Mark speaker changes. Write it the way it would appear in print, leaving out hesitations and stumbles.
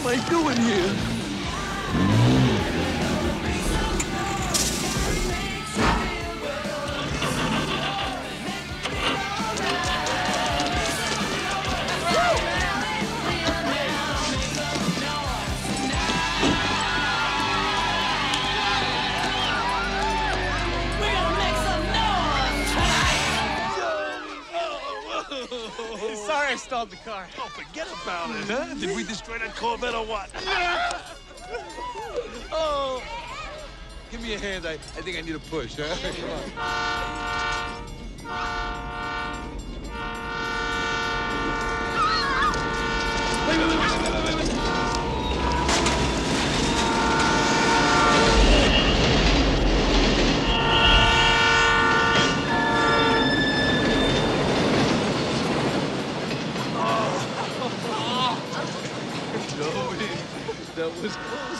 Speaker 1: am I doing here?
Speaker 2: Sorry I stalled the car.
Speaker 1: Oh, forget about it, huh? Did we destroy that Corvette or what? Oh, give me a hand. I think I need a push, huh? Come on. Wait. That was close.